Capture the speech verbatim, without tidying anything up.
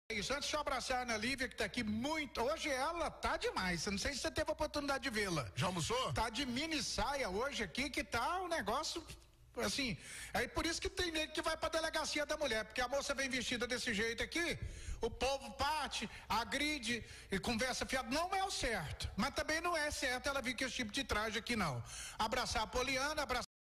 Isso, antes de eu abraçar a Ana Lívia, que tá aqui muito, hoje ela tá demais, eu não sei se você teve a oportunidade de vê-la. Já almoçou? Tá de mini saia hoje aqui, que tá um negócio, assim, aí por isso que tem gente que vai pra delegacia da mulher, porque a moça vem vestida desse jeito aqui, o povo parte, agride e conversa fiada, não é o certo, mas também não é certo ela vir com esse tipo de traje aqui não. Abraçar a Poliana, abraçar